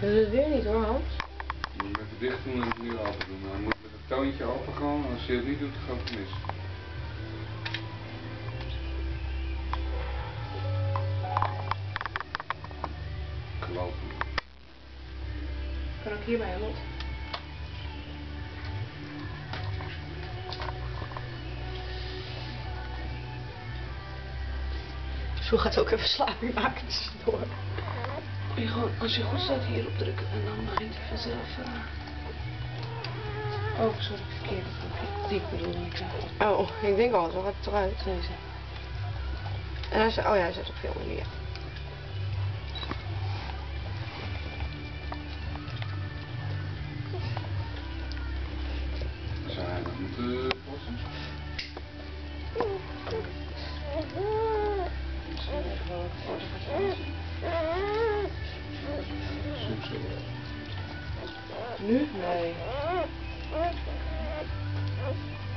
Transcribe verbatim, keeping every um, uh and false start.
Dat is het weer niet hoor, Hans. Je moet met het dicht doen en het nu open doen. Dan moet met het toontje open gaan en als je het niet doet, gaat het mis. Geloof me. Kan ook hierbij, Lot. Zo gaat ook even slaapje maken tussendoor. Je gewoon, als je goed staat, hierop drukken en dan begint hij vanzelf. Uh... Oh, sorry, verkeerde knopje. Die ik bedoelde ik zeg. Oh, ik denk al, zo gaat het eruit. Deze. En hij zei, oh ja, hij zet op filmen nu, ja. Zou hij dat moeten passen? Soms zo. Nu? Nee.